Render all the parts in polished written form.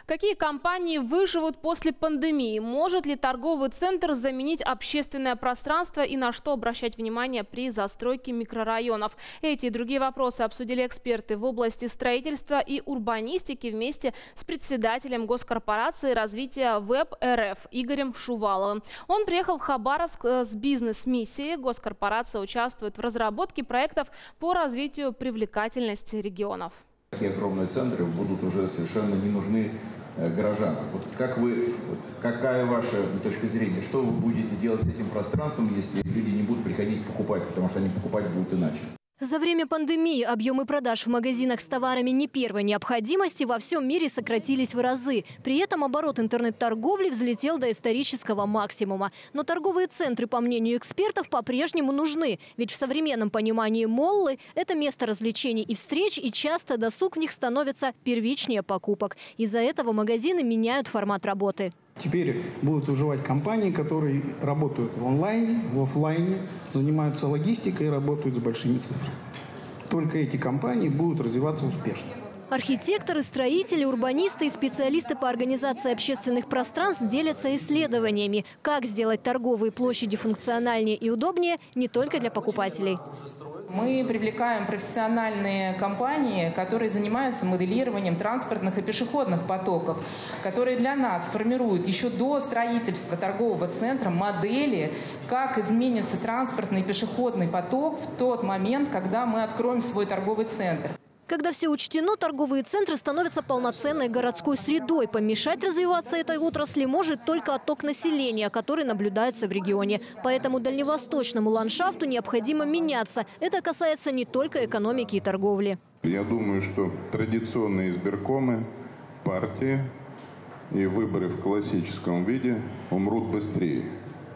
Какие компании выживут после пандемии? Может ли торговый центр заменить общественное пространство и на что обращать внимание при застройке микрорайонов? Эти и другие вопросы обсудили эксперты в области строительства и урбанистики вместе с председателем госкорпорации развития ВЭБ РФ Игорем Шуваловым. Он приехал в Хабаровск с бизнес-миссией. Госкорпорация участвует в разработке проектов по развитию привлекательности регионов. Такие огромные центры будут уже совершенно не нужны горожанам. Вот какая ваша точка зрения? Что вы будете делать с этим пространством, если люди не будут приходить покупать, потому что они покупать будут иначе? За время пандемии объемы продаж в магазинах с товарами не первой необходимости во всем мире сократились в разы. При этом оборот интернет-торговли взлетел до исторического максимума. Но торговые центры, по мнению экспертов, по-прежнему нужны. Ведь в современном понимании моллы – это место развлечений и встреч, и часто досуг в них становится первичнее покупок. Из-за этого магазины меняют формат работы. Теперь будут выживать компании, которые работают в онлайне, в офлайне, занимаются логистикой и работают с большими цифрами. Только эти компании будут развиваться успешно. Архитекторы, строители, урбанисты и специалисты по организации общественных пространств делятся исследованиями, как сделать торговые площади функциональнее и удобнее не только для покупателей. Мы привлекаем профессиональные компании, которые занимаются моделированием транспортных и пешеходных потоков, которые для нас формируют еще до строительства торгового центра модели, как изменится транспортный и пешеходный поток в тот момент, когда мы откроем свой торговый центр. Когда все учтено, торговые центры становятся полноценной городской средой. Помешать развиваться этой отрасли может только отток населения, который наблюдается в регионе. Поэтому дальневосточному ландшафту необходимо меняться. Это касается не только экономики и торговли. Я думаю, что традиционные избиркомы, партии и выборы в классическом виде умрут быстрее,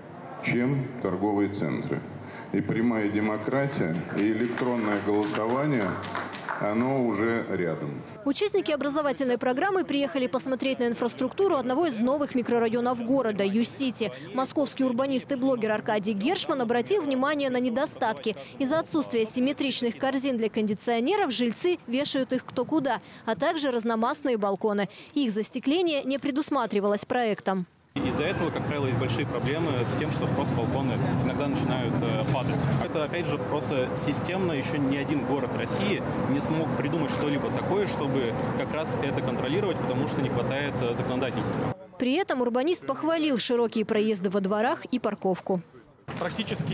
чем торговые центры. И прямая демократия, и электронное голосование – оно уже рядом. Участники образовательной программы приехали посмотреть на инфраструктуру одного из новых микрорайонов города – Ю-Сити. Московский урбанист и блогер Аркадий Гершман обратил внимание на недостатки. Из-за отсутствия симметричных корзин для кондиционеров жильцы вешают их кто куда, а также разномастные балконы. Их застекление не предусматривалось проектом. Из-за этого, как правило, есть большие проблемы с тем, что просто балконы иногда начинают падать. Это, опять же, просто системно еще ни один город России не смог придумать что-либо такое, чтобы как раз это контролировать, потому что не хватает законодательства. При этом урбанист похвалил широкие проезды во дворах и парковку. Практически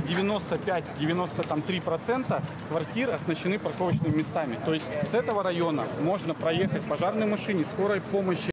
95-93% квартир оснащены парковочными местами. То есть с этого района можно проехать пожарной машине, скорой помощи.